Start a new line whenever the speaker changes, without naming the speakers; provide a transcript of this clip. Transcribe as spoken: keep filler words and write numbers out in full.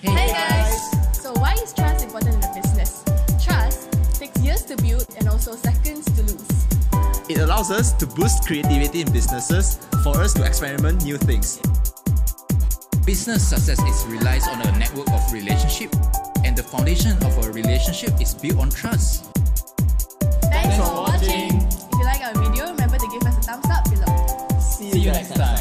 Hey, hey guys!
So why is trust important in a business? Trust takes years to build and also seconds to lose.
It allows us to boost creativity in businesses, for us to experiment new things.
Business success is relies on a network of relationship, and the foundation of a relationship is built on trust.
Thanks for watching! If you like our video, remember to give us a thumbs up below.
See you next time!